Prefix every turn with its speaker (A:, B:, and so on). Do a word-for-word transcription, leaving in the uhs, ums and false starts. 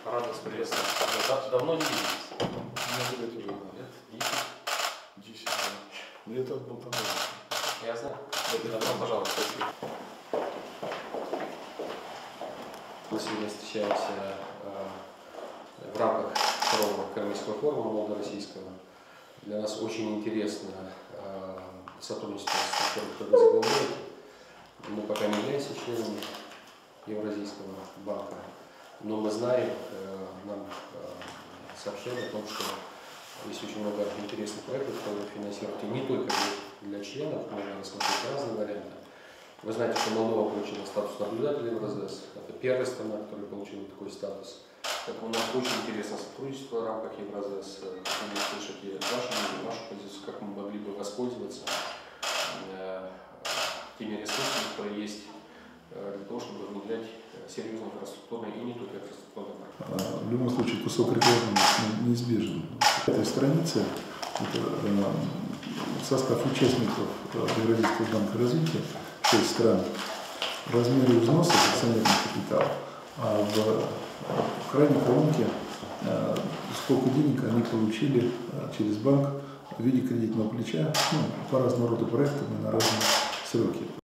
A: Радость приветствовать. Да, давно не виделись.
B: Много лет уже, да.
A: Лет десять.
B: Десять, да. Но я так был тогда.
A: Я знаю. Добро пожаловать. Спасибо. Мы сегодня встречаемся э, в рамках второго Кремлевского форума молодороссийского. Для нас очень интересно э, сотрудничество с структурой, которая возглавляет. Мы пока не являемся членами Евразийского банка, но мы знаем, э, нам э, сообщили о том, что есть очень много интересных проектов, которые финансируют и не только для членов, можно рассмотреть разные варианты. Вы знаете, что Молдова получила статус наблюдателя Евразес. Это первая страна, которая получила такой статус. Поэтому нам очень интересно сотрудничество в рамках Евразес. Хотим услышать вашу мнение, вашу позицию, как мы могли бы воспользоваться э, теми ресурсами, которые есть для того, чтобы внедрять серьезные инфраструктурные и не только инфраструктурные проекты.
B: В любом случае кусок рекламы неизбежен. Этой странице это состав участников Евразийского банка развития, шесть стран, размеры взносов акционерного капитала, а в крайней колонке сколько денег они получили через банк в виде кредитного плеча, ну, по разного рода проектам и на разные сроки.